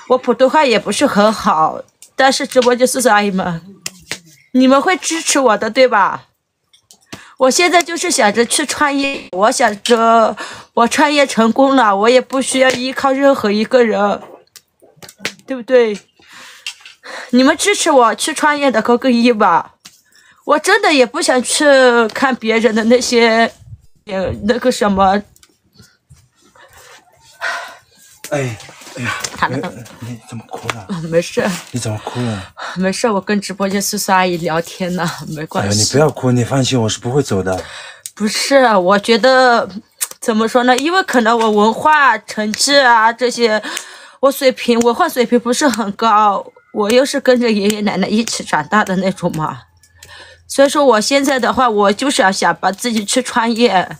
我普通话也不是很好，但是直播间叔叔阿姨们，你们会支持我的，对吧？我现在就是想着去创业，我想着我创业成功了，我也不需要依靠任何一个人，对不对？你们支持我去创业的扣个一吧。我真的也不想去看别人的那些，那个什么。 哎呀， 他呢？ 你怎么哭了？ 没事。 你怎么哭了？ 没事，我跟直播间叔叔阿姨聊天呢，没关系。 哎呀，你不要哭，你放心，我是不会走的。 不是，我觉得怎么说呢？因为可能我文化成绩啊这些，文化水平不是很高，我又是跟着爷爷奶奶一起长大的那种嘛。所以说我现在的话，我就是想把自己去创业。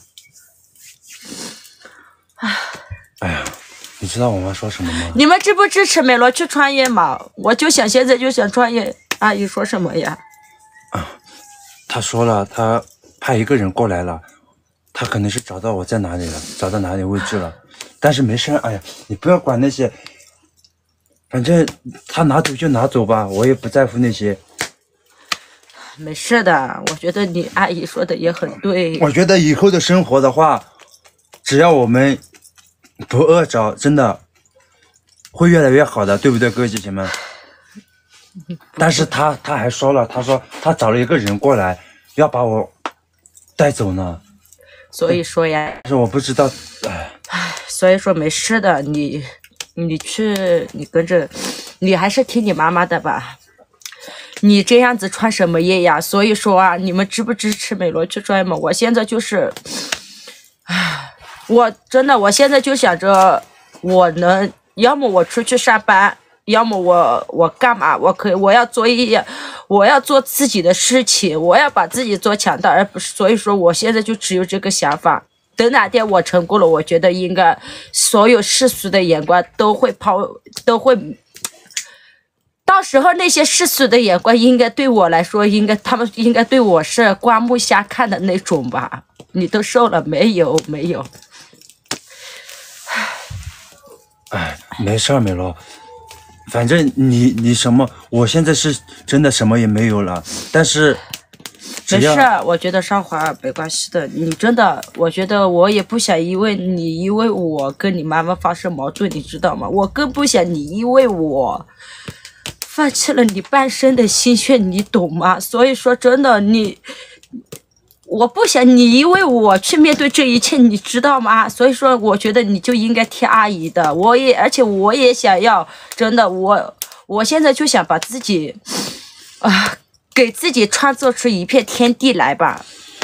哎呀，你知道我妈说什么吗？ 你们支不支持美罗去创业嘛？我就想现在就想创业。阿姨说什么呀？ 她说了，她派一个人过来了，她可能是找到我在哪里了，找到哪里位置了。但是没事，哎呀，你不要管那些，反正他拿走就拿走吧，我也不在乎那些。 没事的，我觉得你阿姨说的也很对。 我觉得以后的生活的话，只要我们不饿着，真的会越来越好的，对不对，哥哥姐姐们？但是他还说了，他说他找了一个人过来，要把我带走呢。 所以说呀， 但是我不知道， 所以说没事的，你去，你跟着，你还是听你妈妈的吧。你这样子创什么业呀？所以说啊，你们支不支持美罗去创业吗？我现在就是，我真的，我现在就想着，要么我出去上班，要么我干嘛？我要做自己的事情，我要把自己做强大，而不是。所以说，我现在就只有这个想法。等哪天我成功了，我觉得应该所有世俗的眼光都会到时候那些世俗的眼光应该对我来说，他们应该对我是刮目相看的那种吧？你都瘦了没有？没有。 哎，没事儿，美罗，反正你什么，我现在是真的什么也没有了，但是没事，我觉得上华没关系的。你真的，我觉得我也不想因为我跟你妈妈发生矛盾，你知道吗？我更不想你因为我放弃了你半生的心血，你懂吗？所以说真的，我不想你因为我去面对这一切，你知道吗？所以说，我觉得你就应该听阿姨的。而且我也想要，真的，我现在就想把自己给自己创作出一片天地来吧！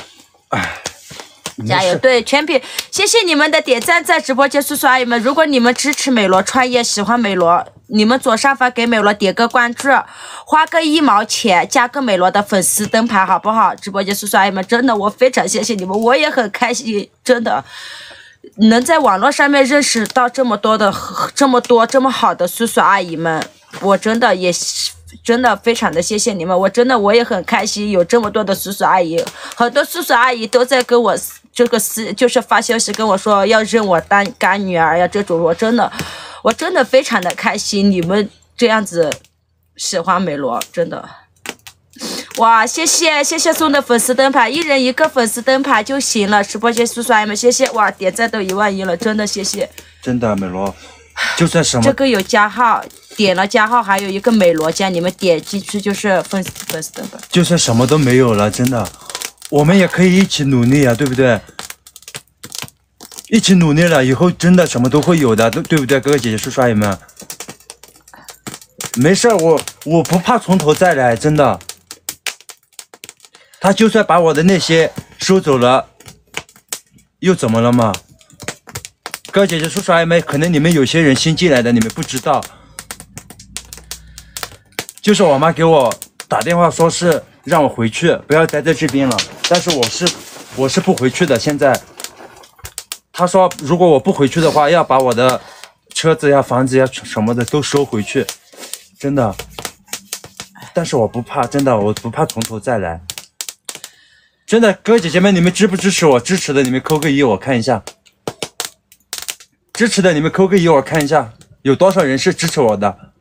加油！对，全品，谢谢你们的点赞，在直播间叔叔阿姨们，如果你们支持美罗创业，喜欢美罗，你们左上方给美罗点个关注，花个1毛钱，加个美罗的粉丝灯牌，好不好？直播间叔叔阿姨们，真的我非常谢谢你们，我也很开心，真的能在网络上面认识到这么这么好的叔叔阿姨们，我真的非常的谢谢你们，我也很开心，有这么多的叔叔阿姨，很多叔叔阿姨都在跟我就是发消息跟我说要认我当干女儿呀，这种我真的非常的开心，你们这样子喜欢美罗，真的。哇，谢谢送的粉丝灯牌，一人一个粉丝灯牌就行了，直播间叔叔阿姨们谢谢，哇，点赞都11000了，真的谢谢。 真的美罗，就算什么这个有加号，点了加号，还有一个美罗加，你们点进去就是粉丝灯牌。 就算什么都没有了，真的，我们也可以一起努力啊，对不对？一起努力了，以后真的什么都会有的，对不对，哥哥姐姐叔叔阿姨们？没事，我不怕从头再来，真的。他就算把我的那些收走了，又怎么了嘛？哥哥姐姐叔叔阿姨们，可能你们有些人新进来的，你们不知道。就是我妈给我打电话说是让我回去，不要待在这边了。但是我是不回去的。现在她说如果我不回去的话，要把我的车子呀、房子呀什么的都收回去，真的。但是我不怕，真的，我不怕从头再来。真的，哥哥姐姐们，你们支不支持我？支持的你们扣个1，我看一下。支持的你们扣个1，我看一下。 有多少人是支持我的？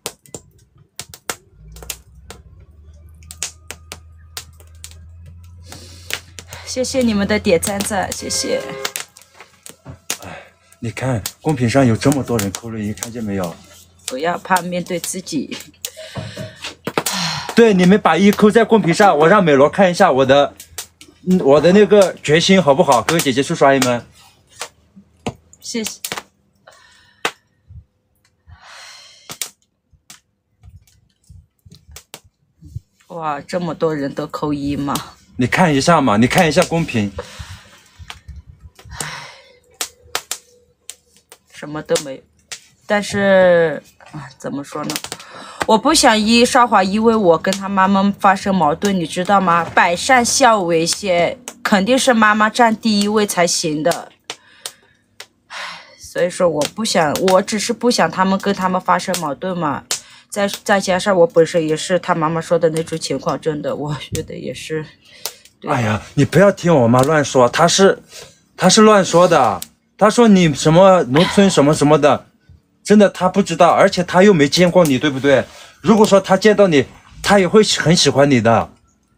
谢谢你们的点赞赞，谢谢。 你看公屏上有这么多人扣了一，看见没有？ 不要怕面对自己。 对，你们把一扣在公屏上，我让美罗看一下我的那个决心好不好？哥哥姐姐叔叔阿姨们， 谢谢。哇，这么多人都扣一吗？ 你看一下嘛，你看一下公屏。 什么都没有，但是怎么说呢？我不想少华因为我跟他妈妈发生矛盾，你知道吗？百善孝为先，肯定是妈妈占第一位才行的。所以说我不想，我只是不想他们跟他们发生矛盾嘛。再加上我本身也是他妈妈说的那种情况，真的我觉得也是。 哎呀，你不要听我妈乱说，她是乱说的。她说你什么农村什么什么的，真的她不知道，而且她又没见过你，对不对？如果说她见到你，她也会很喜欢你的。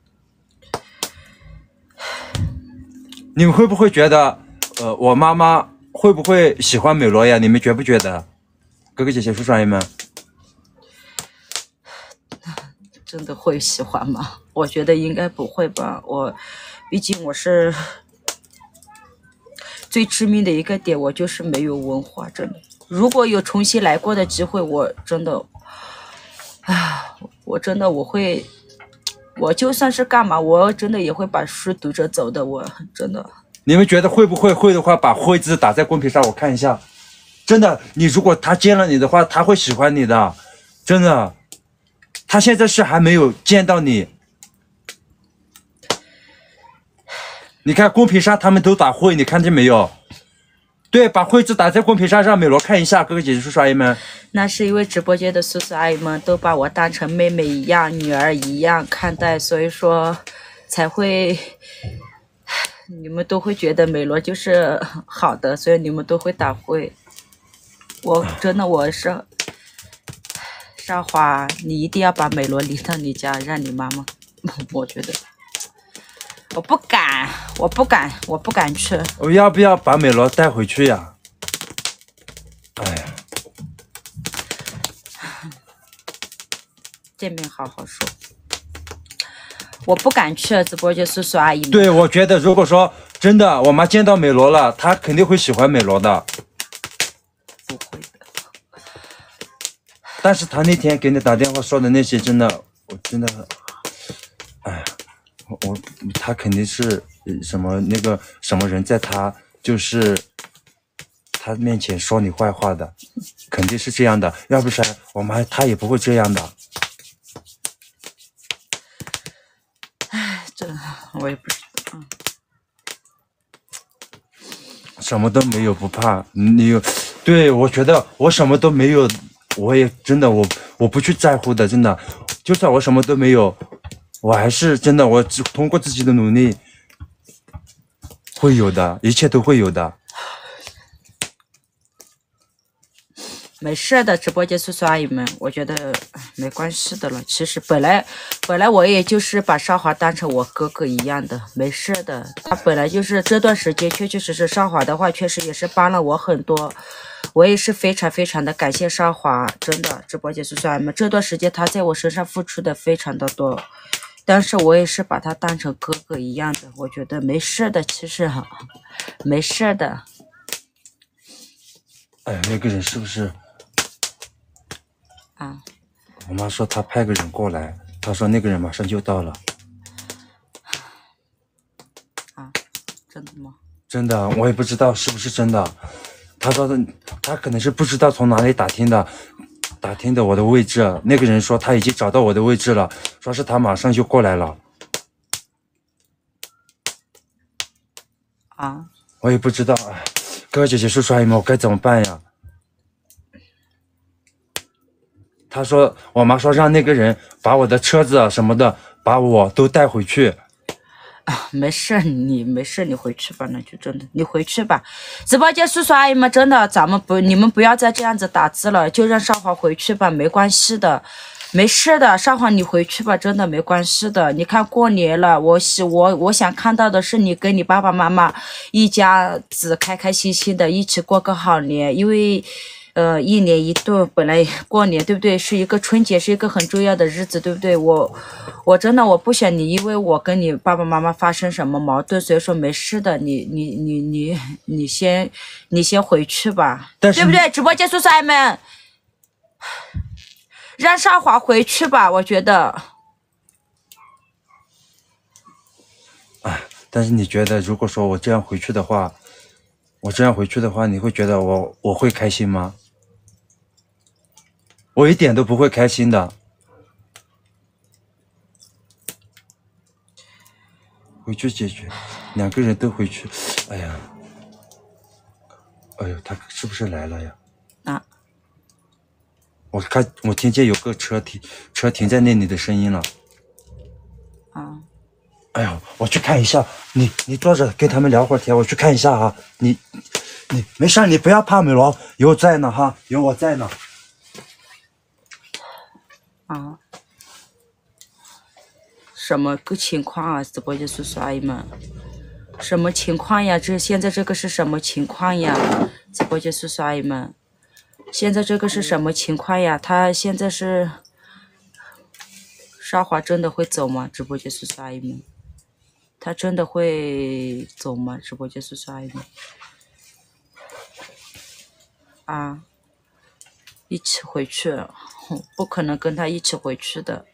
你们会不会觉得，我妈妈会不会喜欢美罗呀？你们觉不觉得？哥哥姐姐叔叔阿姨们， 真的会喜欢吗？我觉得应该不会吧。毕竟我是最致命的一个点，我就是没有文化，真的。如果有重新来过的机会，我真的，我就算是干嘛，我真的也会把书读着走的。我真的。 你们觉得会不会的话，把会字打在公屏上，我看一下。真的，你如果他见了你的话，他会喜欢你的，真的。他现在是还没有见到你。你看公屏上他们都打会，你看见没有？对，把会字打在公屏上，让美罗看一下。哥哥姐姐叔叔阿姨们， 那是因为直播间的叔叔阿姨们都把我当成妹妹一样、女儿一样看待，所以说才会，你们都会觉得美罗就是好的，所以你们都会打会。我真的我是少华，你一定要把美罗领到你家，让你妈妈。我觉得我不敢去。 我要不要把美罗带回去呀？哎呀， 见面好好说。我不敢去直播间，叔叔阿姨们。 对，我觉得如果说真的我妈见到美罗了，她肯定会喜欢美罗的。 不会的。 但是她那天给你打电话说的那些，真的，我真的，哎，她肯定是什么那个什么人，在她就是她面前说你坏话的，肯定是这样的。要不是我妈，她也不会这样的。 这我也不知道。 什么都没有不怕，你有，对，我觉得我什么都没有，我也真的我不去在乎的，真的，就算我什么都没有，我还是真的，我只通过自己的努力会有的，一切都会有的。 没事的，直播间叔叔阿姨们，我觉得没关系的了。其实本来我也就是把少华当成我哥哥一样的，没事的。他本来就是这段时间确确实实少华的话，确实也是帮了我很多，我也是非常非常的感谢少华，真的。直播间叔叔阿姨们，这段时间他在我身上付出的非常的多，但是我也是把他当成哥哥一样的，我觉得没事的，其实没事的。 哎，那个人是不是？ 啊， 我妈说她派个人过来，她说那个人马上就到了。 啊，真的吗？ 真的，我也不知道是不是真的。她说的，她可能是不知道从哪里打听的我的位置。那个人说他已经找到我的位置了，说是他马上就过来了。 啊， 我也不知道，哎，哥哥姐姐叔叔阿姨们，我该怎么办呀？他说，我妈说让那个人把我的车子什么的，把我都带回去。 没事，你没事，你回去吧，那就真的，你回去吧。直播间叔叔阿姨们，真的，你们不要再这样子打字了，就让少华回去吧，没关系的，没事的，少华你回去吧，真的没关系的。你看过年了，我想看到的是你跟你爸爸妈妈一家子开开心心的一起过个好年，因为。一年一度，本来过年对不对？是一个春节，是一个很重要的日子，对不对？我真的我不想你因为我跟你爸爸妈妈发生什么矛盾，所以说没事的，你先回去吧，对不对？直播间叔叔阿姨们，让少华回去吧，我觉得。 但是你觉得，如果说我这样回去的话，你会觉得我会开心吗？我一点都不会开心的。回去解决，两个人都回去。哎呀，他是不是来了呀？ 啊！ 我听见有个车停在那里的声音了。 啊！ 哎呦，我去看一下。你坐着跟他们聊会儿天，我去看一下哈。你没事，你不要怕，美罗，有我在呢哈，有我在呢。 啊，什么个情况啊？直播间叔叔阿姨们，什么情况呀？现在这个是什么情况呀？直播间叔叔阿姨们，现在这个是什么情况呀？他现在是少华真的会走吗？直播间叔叔阿姨们，他真的会走吗？直播间叔叔阿姨们，啊，一起回去。不可能跟他一起回去的。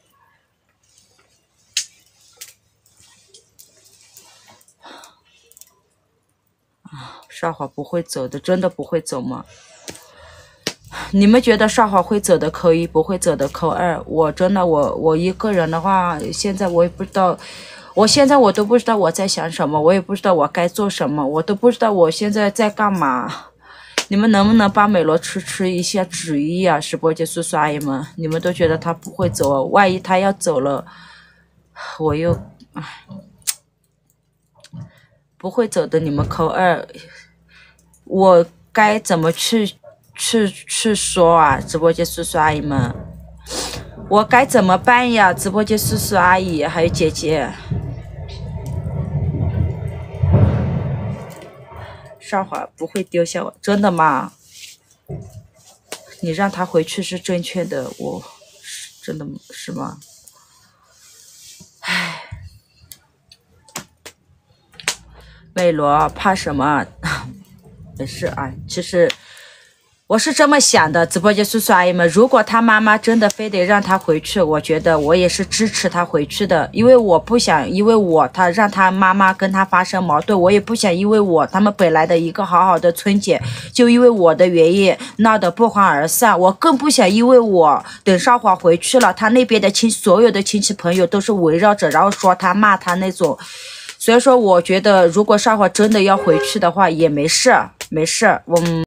少华不会走的，真的不会走吗？你们觉得少华会走的扣1，不会走的扣2。我真的，我一个人的话，现在我也不知道，我都不知道我在想什么，我也不知道我该做什么，我都不知道我现在在干嘛。你们能不能帮美罗出一下旨意啊？直播间叔叔阿姨们，你们都觉得他不会走，万一他要走了，我又不会走的，你们扣2，我该怎么去说啊？直播间叔叔阿姨们，我该怎么办呀？直播间叔叔阿姨还有姐姐。少华不会丢下我，真的吗？你让他回去是正确的，真的是吗？唉，美罗怕什么？没事啊，其实我是这么想的，直播间叔叔阿姨们，如果他妈妈真的非得让他回去，我觉得我也是支持他回去的，因为我不想因为他让他妈妈跟他发生矛盾，我也不想因为他们本来的一个好好的春节，就因为我的原因闹得不欢而散，我更不想因为等少华回去了，他那边的所有的亲戚朋友都是围绕着，然后说他骂他那种，所以说我觉得如果少华真的要回去的话也没事，